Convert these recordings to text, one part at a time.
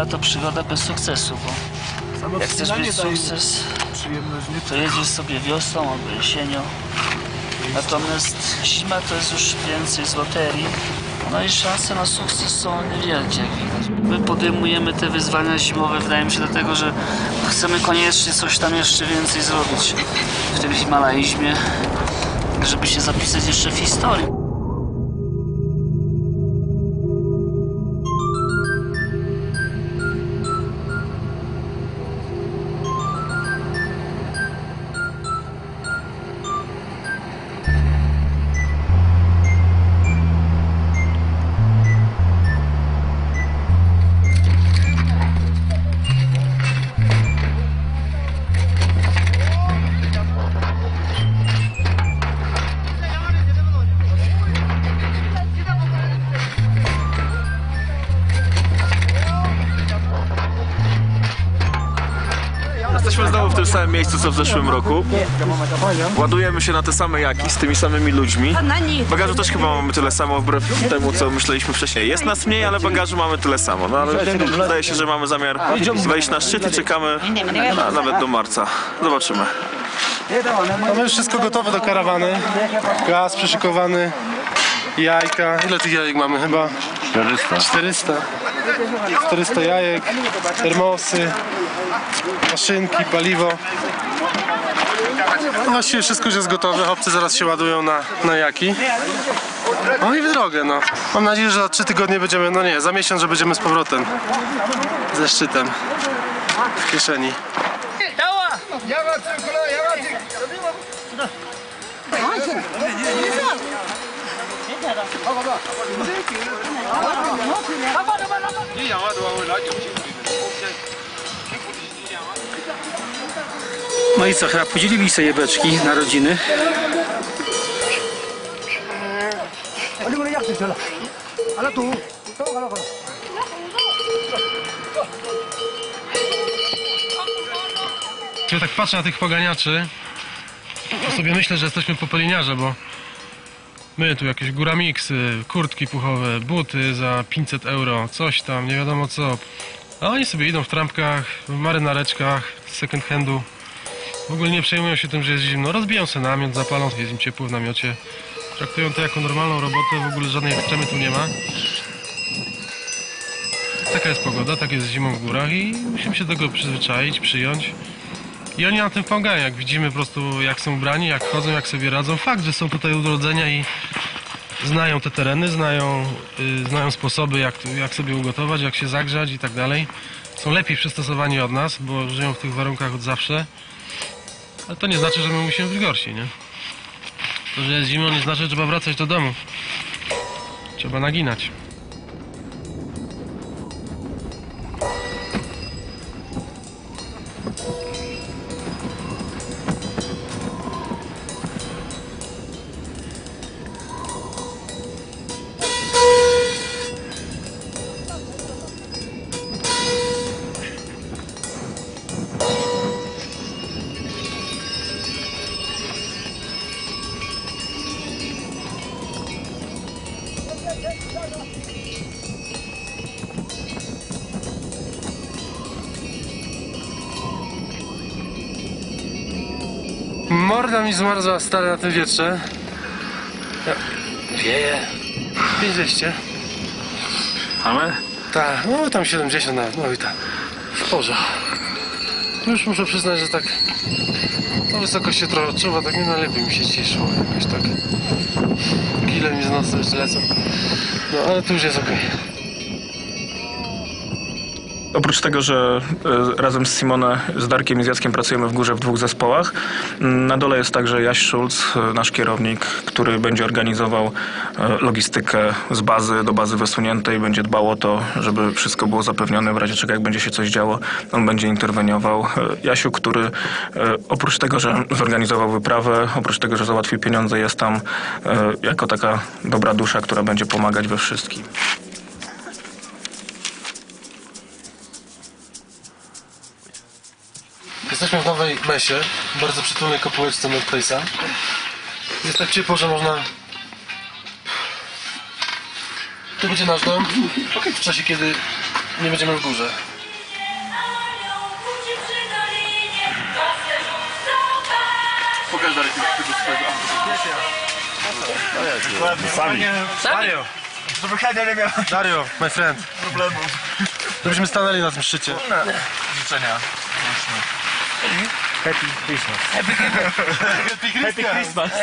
zima to przygoda bez sukcesu, bo jak chcesz mieć sukces, to jedziesz sobie wiosną albo jesienią. Natomiast zima to jest już więcej z loterii. No i szanse na sukces są niewielkie, jak widać. My podejmujemy te wyzwania zimowe, wydaje mi się, dlatego, że chcemy koniecznie coś tam jeszcze więcej zrobić w tym himalaizmie, żeby się zapisać jeszcze w historii. Jesteśmy znowu w tym samym miejscu co w zeszłym roku. Ładujemy się na te same jaki z tymi samymi ludźmi. Bagażu też chyba mamy tyle samo, wbrew temu co myśleliśmy wcześniej. Jest nas mniej, ale bagażu mamy tyle samo. No ale wydaje się, że mamy zamiar wejść na szczyt i czekamy nawet do marca. Zobaczymy. Mamy już wszystko gotowe do karawany. Gaz przyszykowany. Jajka. Ile tych jajek mamy? Chyba 400 jajek, termosy, maszynki, paliwo. No właściwie wszystko już jest gotowe. Chłopcy zaraz się ładują na jaki. No i w drogę, no. Mam nadzieję, że za 3 tygodnie będziemy, no nie, za miesiąc, że będziemy z powrotem. Ze szczytem w kieszeni. No i co, chyba podzielili sobie beczki na rodziny. Ja tak patrzę na tych poganiaczy, to sobie myślę, że jesteśmy popeliniarze, bo my tu jakieś góramiksy, kurtki puchowe, buty za 500 euro, coś tam, nie wiadomo co. A oni sobie idą w trampkach, w marynareczkach, z second handu. W ogóle nie przejmują się tym, że jest zimno. Rozbiją sobie namiot, zapalą, jest im ciepło w namiocie. Traktują to jako normalną robotę, w ogóle żadnej ekstremy tu nie ma. Taka jest pogoda, tak jest zimą w górach i musimy się do tego przyzwyczaić, przyjąć. I oni na tym pomagają, jak widzimy po prostu jak są ubrani, jak chodzą, jak sobie radzą. Fakt, że są tutaj od urodzenia i znają te tereny, znają sposoby jak sobie ugotować, jak się zagrzać i tak dalej. Są lepiej przystosowani od nas, bo żyją w tych warunkach od zawsze. Ale to nie znaczy, że my musimy być gorsi, nie? To, że jest zimno, nie znaczy, że trzeba wracać do domu. Trzeba naginać. Morda mi zmarzła stary na tym wietrze. Wieje. 5200. Mamy? Tak, no tam 70 nawet, no i tak. W porze. Już muszę przyznać, że tak na wysokość się trochę odczuwa, tak nie najlepiej mi się cieszyło jakoś tak. Kile mi z nosa jeszcze lecą. No ale tu już jest okej. Oprócz tego, że razem z Simone, z Darkiem i z Jackiem pracujemy w górze w 2 zespołach, na dole jest także Jaś Schulz, nasz kierownik, który będzie organizował logistykę z bazy do bazy wysuniętej, będzie dbał o to, żeby wszystko było zapewnione, w razie czego jak będzie się coś działo, on będzie interweniował. Jasiu, który oprócz tego, że zorganizował wyprawę, oprócz tego, że załatwił pieniądze, jest tam jako taka dobra dusza, która będzie pomagać we wszystkim. Jesteśmy w Nowej Mesie, bardzo przytulnej kopułeczce North Face'a. Jest tak ciepło, że można... Tu będzie nasz dom, w czasie kiedy nie będziemy w górze. Pokaż dalej tego swojego. Dario! Żeby Hania nie miała Dario, my friend. problemów. Żebyśmy stanęli na tym szczycie. Życzenia. Happy Christmas. Happy Christmas.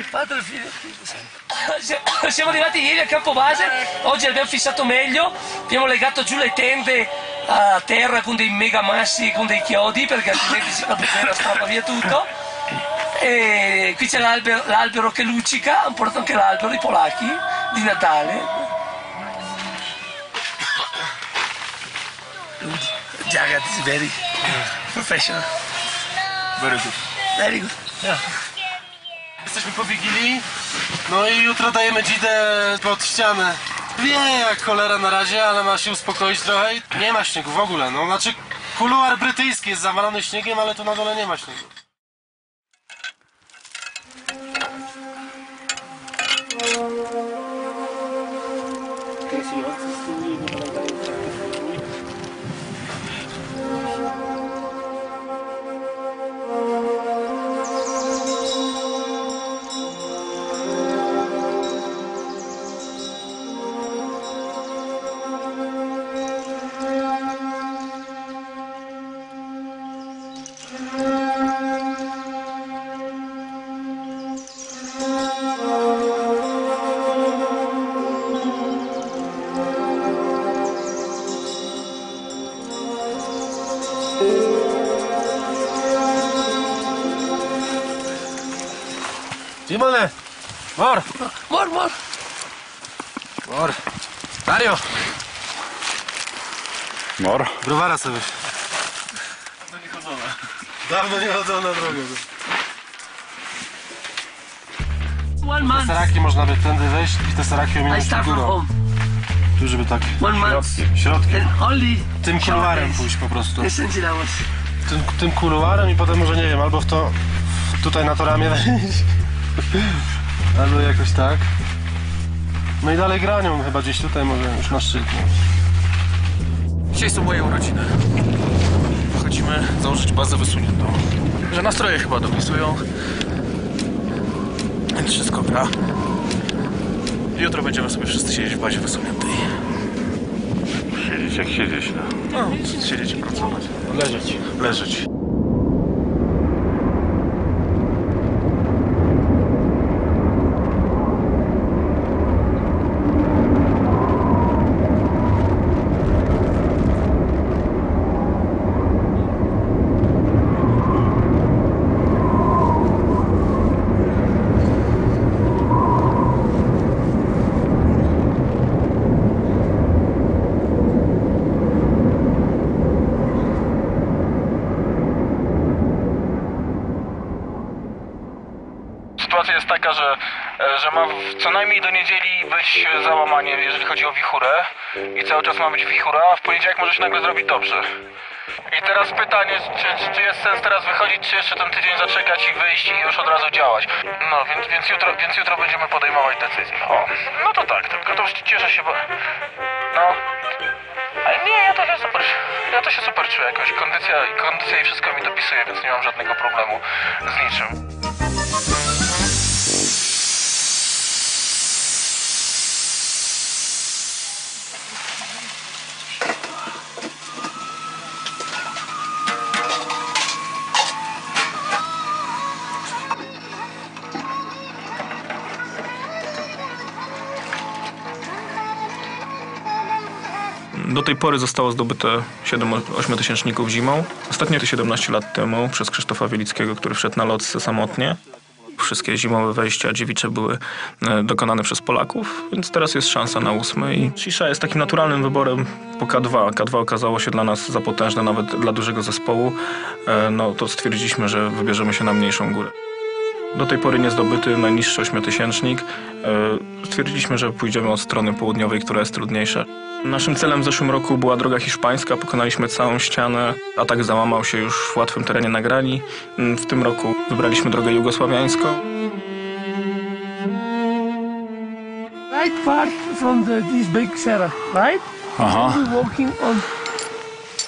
Siamo arrivati ieri a Campobase, oggi abbiamo fissato meglio, abbiamo legato giù le tende a terra con dei mega massi, con dei chiodi, perché altrimenti si fa strappa via tutto. E qui c'è l'albero che luccica, hanno portato anche l'albero, i polacchi, di Natale. Jagat is very professional. Very good. Very good. Jesteśmy po Wigilii, no i jutro dajemy dzidę pod ścianę. Wie jak cholera na razie, ale ma się uspokoić trochę i nie ma śniegu w ogóle, no znaczy kuluar brytyjski jest zawalony śniegiem, ale tu na dole nie ma śniegu. Simone! Mor! Mor. Mor! Dario! Mor. Browara sobie weź. Dawno nie chodzą na drogę. One month. Saraki można by tędy wejść i te saraki I ominąć start from górą. home. Tu żeby tak 1 month. środkiem. And only Tym kuluarem pójść po prostu. essential hours. Tym kuluarem i potem może nie wiem, albo tutaj na to ramię wejść. Albo jakoś tak. No i dalej granią chyba gdzieś tutaj może już na szczyt. Dzisiaj są moje urodziny. Chodzimy założyć bazę wysuniętą. Że nastroje chyba dopisują. Więc wszystko gra. Jutro będziemy sobie wszyscy siedzieć w bazie wysuniętej. Siedzieć jak siedzieć, no. No, siedzieć i pracować. Leżeć. Leżeć. Sytuacja jest taka, że ma co najmniej do niedzieli być załamanie, jeżeli chodzi o wichurę. I cały czas ma być wichura, a w poniedziałek może się nagle zrobić dobrze. I teraz pytanie, czy jest sens teraz wychodzić, czy jeszcze ten tydzień zaczekać i wyjść i już od razu działać. No, więc jutro będziemy podejmować decyzję. O, no to tak, tylko to cieszę się, bo... No... Ale nie, ja to się super czuję jakoś. Kondycja i wszystko mi dopisuje, więc nie mam żadnego problemu z niczym. Do tej pory zostało zdobyte 7 ośmiotysięczników zimą. Ostatnio to 17 lat temu przez Krzysztofa Wielickiego, który wszedł na lotce samotnie. Wszystkie zimowe wejścia dziewicze były dokonane przez Polaków, więc teraz jest szansa na 8. I Cisza jest takim naturalnym wyborem po K2. K2 okazało się dla nas za potężne, nawet dla dużego zespołu. No to stwierdziliśmy, że wybierzemy się na mniejszą górę. Do tej pory niezdobyty najniższy ośmiotysięcznik. Stwierdziliśmy, że pójdziemy od strony południowej, która jest trudniejsza. Naszym celem w zeszłym roku była droga hiszpańska. Pokonaliśmy całą ścianę. Atak załamał się już w łatwym terenie na Grani. W tym roku wybraliśmy drogę jugosławiańską. Right part from this big Serra, right? We're walking on.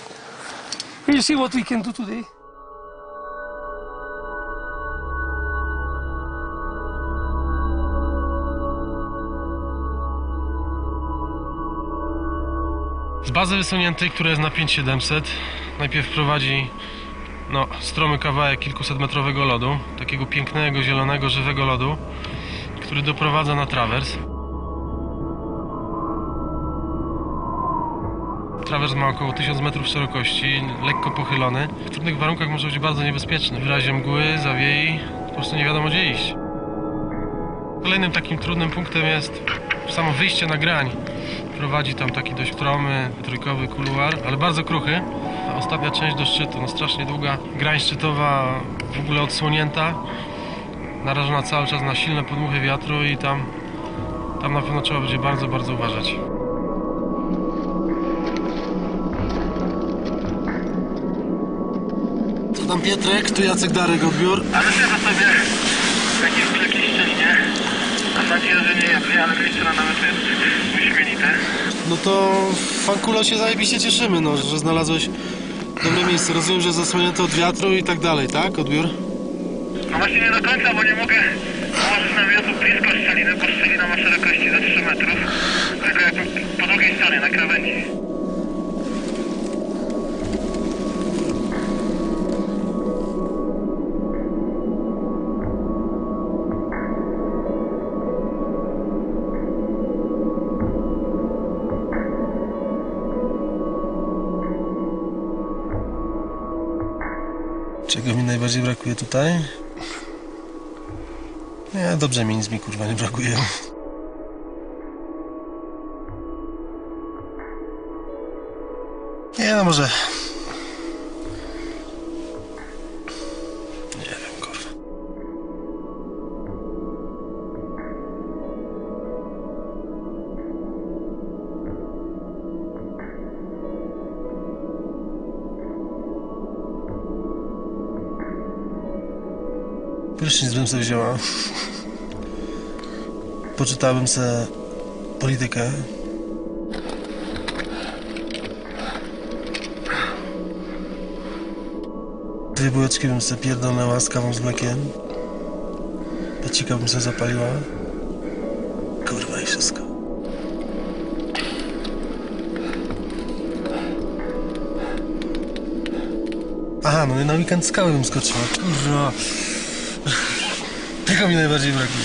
You see what we can do today? bazy wysuniętej, która jest na 5700. Najpierw prowadzi stromy kawałek kilkusetmetrowego lodu, takiego pięknego, zielonego, żywego lodu, który doprowadza na trawers. Trawers ma około 1000 metrów szerokości, lekko pochylony. W trudnych warunkach może być bardzo niebezpieczny. W razie mgły, zawiei, po prostu nie wiadomo gdzie iść. Kolejnym takim trudnym punktem jest samo wyjście na grań. Prowadzi tam taki dość stromy, trójkowy kuluar, ale bardzo kruchy. A ostatnia część do szczytu, strasznie długa. Grań szczytowa w ogóle odsłonięta, narażona cały czas na silne podmuchy wiatru i tam na pewno trzeba będzie bardzo, bardzo uważać. Co tam Pietrek? Tu Jacek Darek odbiór. Ale myślę, że sobie jakieś szczelinie. Mam nadzieję, że nie jest, ale miejsce na namiotu jest wyśmienite. No to Fankulo się zajebiście cieszymy, no, że znalazłeś dobre miejsce. Rozumiem, że zasłonięte od wiatru i tak dalej, tak? Odbiór? No właśnie nie do końca, bo nie mogę położyć namiotu blisko szczeliny, bo szczelina ma szerokości za 3 metrów. Tylko jakby po drugiej stronie, na krawędzi. Czego mi najbardziej brakuje tutaj? Nie, dobrze mi, nic mi kurwa nie brakuje. Nie no, może... Nie wiem, kurwa. Prysznic bym sobie wzięła. Poczytałbym sobie politykę. Dwie bułeczki bym sobie pierdolnęła z kawą z mlekiem. Pecika bym sobie zapaliła. Kurwa i wszystko. Aha, no i na weekend skały bym skoczyła. Kurwa. Tego mi najbardziej brakuje.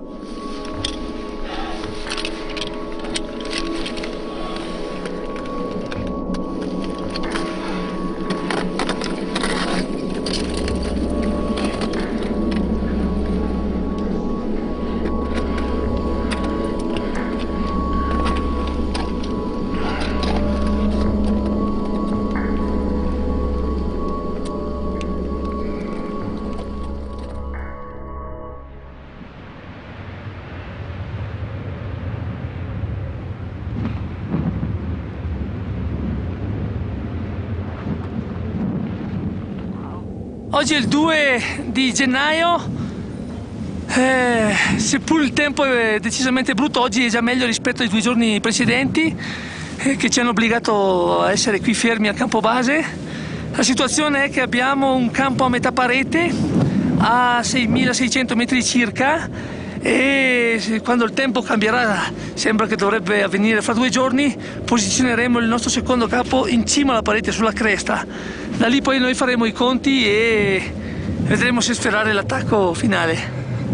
Oggi è il 2 di gennaio, seppur il tempo è decisamente brutto, oggi è già meglio rispetto ai 2 giorni precedenti che ci hanno obbligato a essere qui fermi al campo base. La situazione è che abbiamo un campo a metà parete a 6.600 metri circa e quando il tempo cambierà, sembra che dovrebbe avvenire fra 2 giorni, posizioneremo il nostro secondo campo in cima alla parete sulla cresta. Da lì poi noi faremo i conti e vedremo se sferrare l'attacco finale.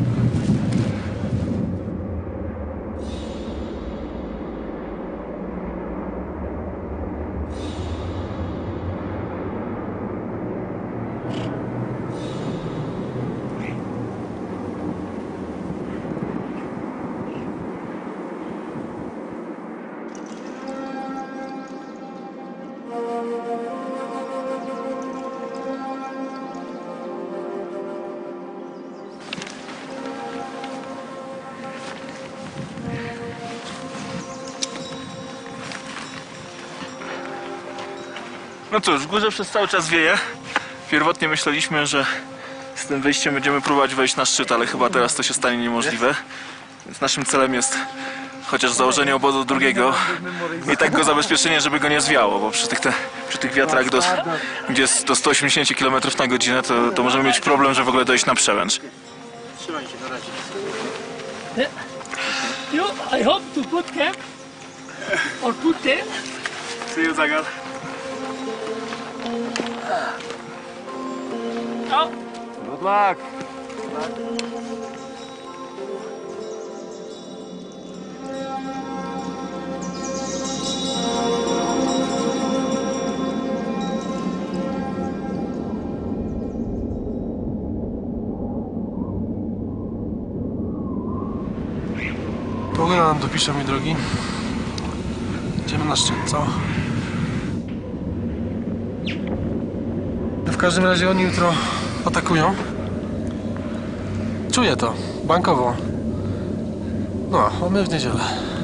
No cóż, w górze przez cały czas wieje. Pierwotnie myśleliśmy, że z tym wyjściem będziemy próbować wejść na szczyt, ale chyba teraz to się stanie niemożliwe. Więc naszym celem jest chociaż założenie obozu drugiego i tak go zabezpieczenie, żeby go nie zwiało, bo przy tych wiatrach gdzie jest do 180 km na godzinę, to możemy mieć problem, że w ogóle dojść na przełęcz. I hope to put camp or put tent See you, Zagar. O! Good luck. Pogoda nam dopisze, mój drogi. Idziemy na szczyt, co? W każdym razie oni jutro atakują. Czuję to, bankowo. No, a my w niedzielę.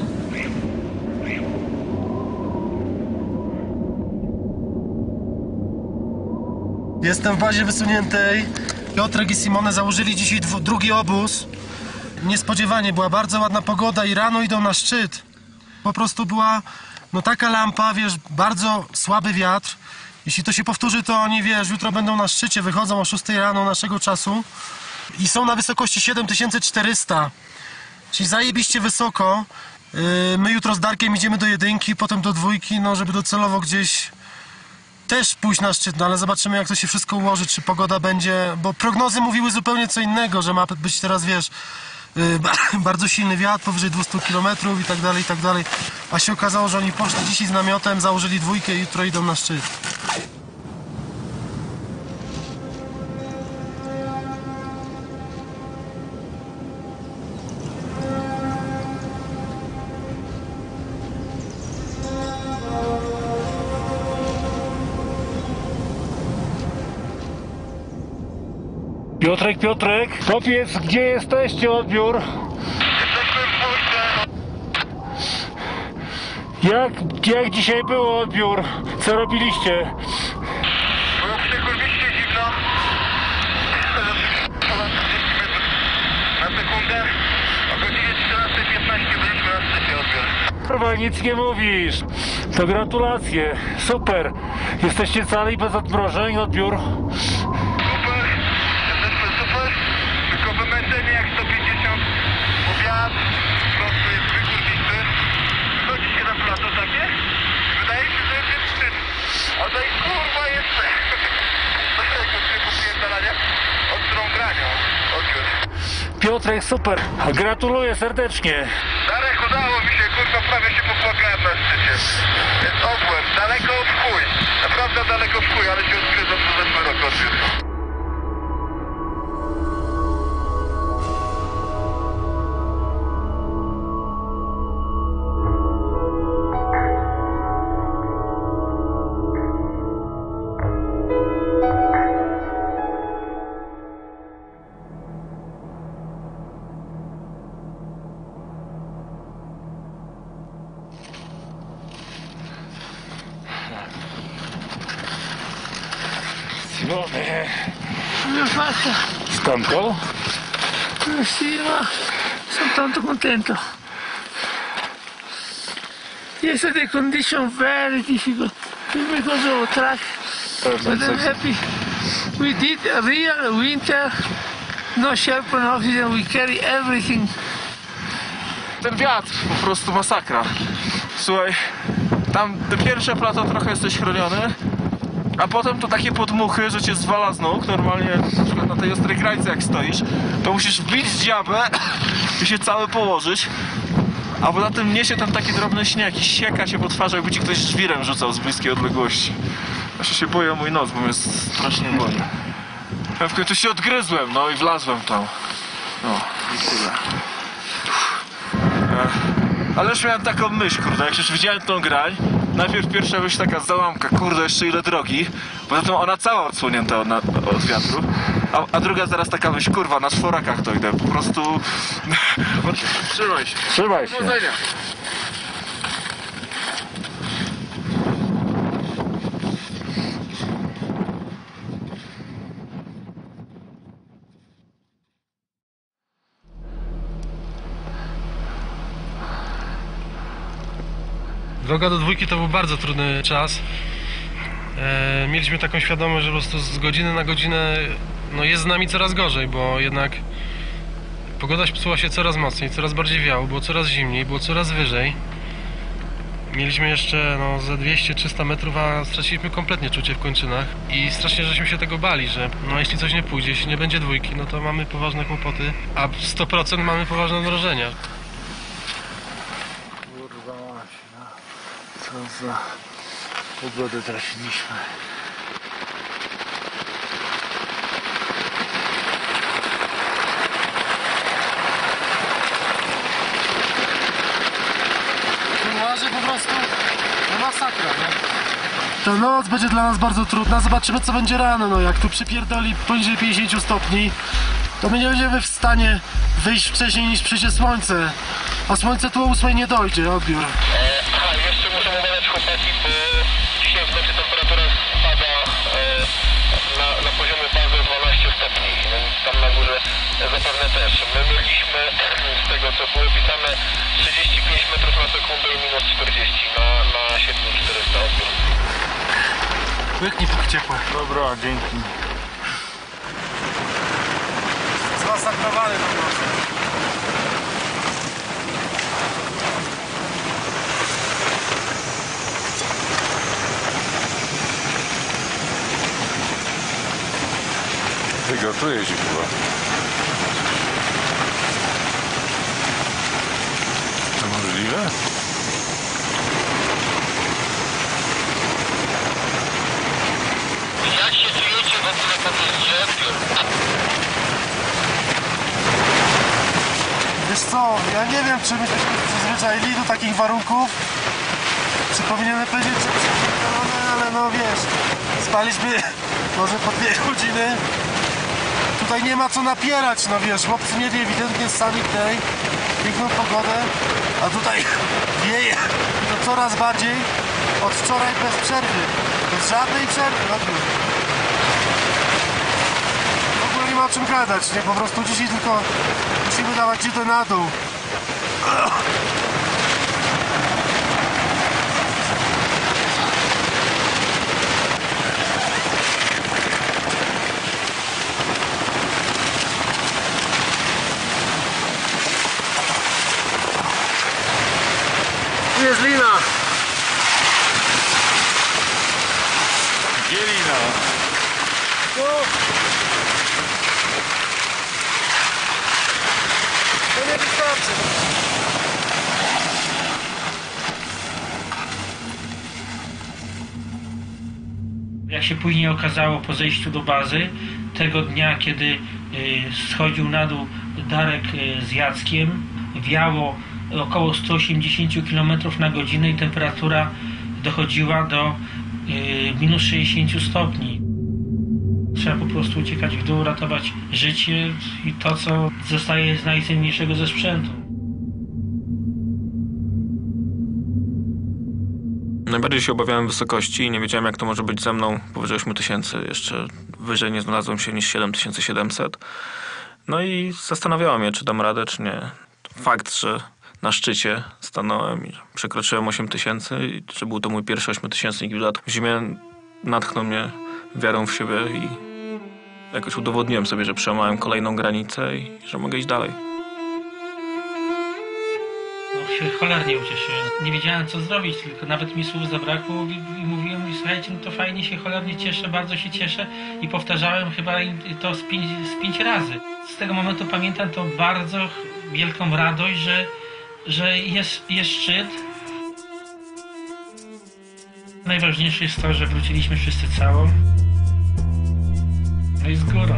Jestem w bazie wysuniętej. Piotrek i Simone założyli dzisiaj drugi obóz. Niespodziewanie, była bardzo ładna pogoda i rano idą na szczyt. Po prostu była no taka lampa, wiesz, bardzo słaby wiatr. Jeśli to się powtórzy, to oni, wiesz, jutro będą na szczycie, wychodzą o 6 rano naszego czasu i są na wysokości 7400, czyli zajebiście wysoko. My jutro z Darkiem idziemy do 1, potem do 2, no żeby docelowo gdzieś też pójść na szczyt, no ale zobaczymy, jak to się wszystko ułoży, czy pogoda będzie, bo prognozy mówiły zupełnie co innego, że ma być teraz, wiesz, bardzo silny wiatr, powyżej 200 km i tak dalej, a się okazało, że oni poszli dzisiaj z namiotem, założyli 2 i jutro idą na szczyt. Piotrek, powiedz, gdzie jesteście, odbiór? Jesteśmy w dwójce. Jak dzisiaj było odbiór? Co robiliście? Było przykurwiście zimno. Na sekundę. O godzinie 14:15 byliśmy na szczycie odbiór. Kurwa, nic nie mówisz. To gratulacje, super. Jesteście cali bez odmrożeń, odbiór? Super, jesteśmy super, tylko wymęczenie jak 150, bo wiatr po prostu jest wykurwisty. Wychodzi się na plato takie i wydaje się, że jest szczyt. A to i kurwa jeszcze. To tego typu pierdalania od którą granią. Odbiór. Piotrek, super. Gratuluję serdecznie. Darek, udało mi się, kurwa, prawie się popłakałem na szczycie. Jest obłęd, daleko w chuj. Naprawdę daleko w chuj, ale się odkryzam do zeszły rok odbiór. Simone, Come fatta? stanco? Sì, ma sono tanto contento. Yesterday condition very difficult because of track, but I'm happy. We did a real winter, no shelter, no oxygen, we carry everything. Ten wiatr, po prostu masakra. Słuchaj, tam te pierwsze plato trochę jesteś chroniony, a potem to takie podmuchy, że cię zwala z nóg. Normalnie na przykład na tej ostrej krańce jak stoisz, to musisz wbić dziabę i się cały położyć. A poza tym niesie ten taki drobny śnieg i sieka się po twarzy, jakby ci ktoś żwirem rzucał z bliskiej odległości. Ja się boję o mój nos, bo mnie strasznie boli. Ja w końcu się odgryzłem, no i wlazłem tam. No i tyle. Ale już miałem taką myśl, kurde, jak już widziałem tą grań, najpierw pierwsza myśl taka załamka, kurde, jeszcze ile drogi, poza tym ona cała odsłonięta od wiatru, a druga zaraz taka myśl, kurwa, na czworakach dojdę, po prostu... Trzymaj się. Trzymaj się. Powodzenia. Droga do 2 to był bardzo trudny czas. Mieliśmy taką świadomość, że po prostu z godziny na godzinę no jest z nami coraz gorzej, bo jednak pogoda psuła się coraz mocniej, coraz bardziej wiało, było coraz zimniej, było coraz wyżej. Mieliśmy jeszcze ze 200-300 metrów, a straciliśmy kompletnie czucie w kończynach i strasznie żeśmy się tego bali, że jeśli coś nie pójdzie, jeśli nie będzie dwójki, no to mamy poważne kłopoty, a 100% mamy poważne odmrożenia. Kurwa mać, co za pogodę trafiliśmy. Po prostu masakra, nie? Ta noc będzie dla nas bardzo trudna, zobaczymy co będzie rano, no jak tu przypierdoli poniżej 50 stopni, to my nie będziemy w stanie wyjść wcześniej niż przyjdzie słońce, a słońce tu o 8 nie dojdzie, odbiór. Jeszcze muszę uważać chłopaki, bo dzisiaj w nocy temperatura spada na poziomie bazy 12 stopni, więc tam na górze zapewne też. My mieliśmy z tego co było pisane 35 metrów na sekundę i minus 40 na 7400 odbiór. Łyknij póki ciepłe. Dobra, dzięki. Zmasakrowany tam nocy. Wygotuje się chyba. To możliwe? Jak się czujecie w ogóle po mieście? Wiesz co, ja nie wiem czy myśmy się przyzwyczaili do takich warunków, czy powinienem powiedzieć, że przyzwyczajone, ale no wiesz, spaliśmy może po 2 godziny. Tutaj nie ma co napierać, no wiesz, chłopcy mieli ewidentnie sami tutaj piękną pogodę, a tutaj wieje to coraz bardziej, od wczoraj bez przerwy, bez żadnej przerwy, odbiór. W ogóle nie ma o czym gadać, nie, po prostu dzisiaj tylko musimy dawać dziutę na dół. Tu jest lina. Gdzie lina? To nie wystarczy. Jak się później okazało po zejściu do bazy, tego dnia, kiedy schodził na dół Darek z Jackiem, wiało około 180 km na godzinę i temperatura dochodziła do minus 60 stopni. Trzeba po prostu uciekać w dół, ratować życie i to, co zostaje z najcenniejszego ze sprzętu. Najbardziej się obawiałem wysokości i nie wiedziałem, jak to może być ze mną powyżej 8000. Jeszcze wyżej nie znalazłem się niż 7700. No i zastanawiałem mnie, czy dam radę, czy nie. Fakt, że na szczycie stanąłem i przekroczyłem 8000 i że był to mój pierwszy 8000 w zimie, natchnął mnie wiarą w siebie i jakoś udowodniłem sobie, że przełamałem kolejną granicę i że mogę iść dalej. Się cholernie ucieszyłem. Nie wiedziałem co zrobić, tylko nawet mi słów zabrakło i mówiłem, słuchajcie, no to fajnie się cholernie cieszę, bardzo się cieszę i powtarzałem chyba to z pięć razy. Z tego momentu pamiętam to bardzo wielką radość, że jest szczyt. Najważniejsze jest to, że wróciliśmy wszyscy całą. No i z górą.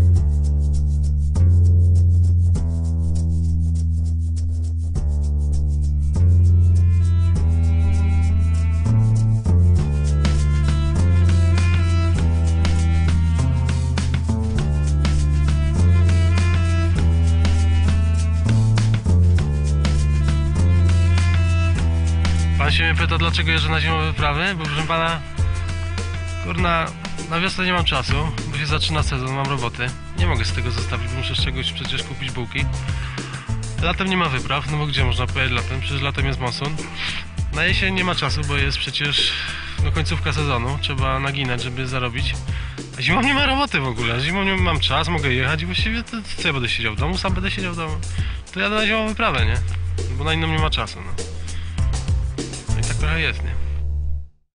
Pan się mnie pyta, dlaczego jeżdżę na zimowe wyprawy, bo proszę pana, kurna, na wiosnę nie mam czasu, bo się zaczyna sezon, mam roboty. Nie mogę z tego zostawić, bo muszę z czegoś przecież kupić bułki. Latem nie ma wypraw, no bo gdzie można pojechać latem? Przecież latem jest monsun. Na jesień nie ma czasu, bo jest przecież końcówka sezonu, trzeba naginać, żeby zarobić. A zimą nie ma roboty w ogóle, zimą nie mam czas, mogę jechać i właściwie to co ja będę siedział w domu? Sam będę siedział w domu. To jadę na zimową wyprawę, nie? Bo na inną nie ma czasu, no. I tak Trochę jest, nie?